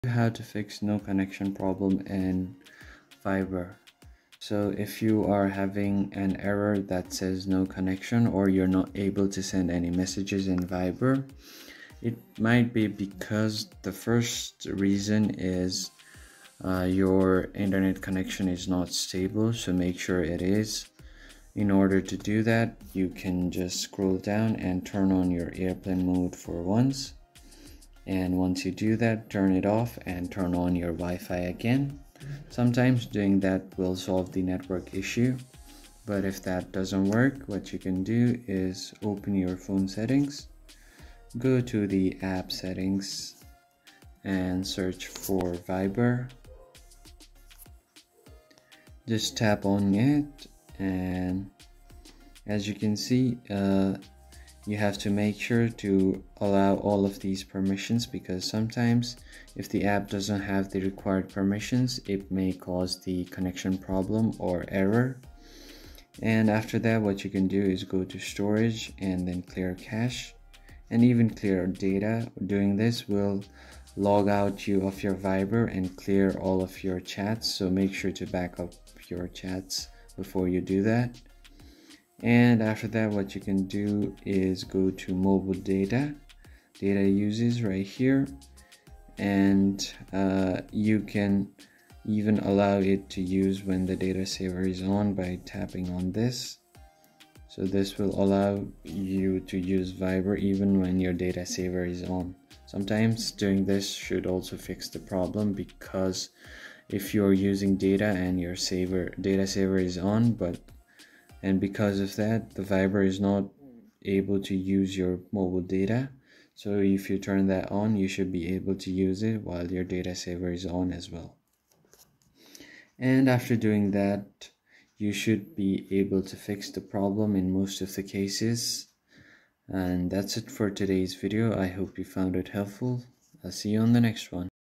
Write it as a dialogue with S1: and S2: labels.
S1: How to fix no connection problem in Viber. So if you are having an error that says no connection, or you're not able to send any messages in Viber, it might be because the first reason is your internet connection is not stable, so make sure it is. In order to do that, you can just scroll down and turn on your airplane mode for once. And once you do that, turn it off and turn on your Wi-Fi again. Sometimes doing that will solve the network issue, but if that doesn't work, what you can do is open your phone settings, go to the app settings and search for Viber. Just tap on it, and as you can see, you have to make sure to allow all of these permissions, because sometimes if the app doesn't have the required permissions, it may cause the connection problem or error. And after that, what you can do is go to storage and then clear cache and even clear data. Doing this will log out you of your Viber and clear all of your chats, so make sure to back up your chats before you do that. And after that, what you can do is go to mobile data uses right here, and you can even allow it to use when the data saver is on by tapping on this. So this will allow you to use Viber even when your data saver is on. Sometimes doing this should also fix the problem, because if you're using data and your data saver is on, and because of that, the Viber is not able to use your mobile data. So if you turn that on, you should be able to use it while your data saver is on as well. And after doing that, you should be able to fix the problem in most of the cases. And that's it for today's video. I hope you found it helpful. I'll see you on the next one.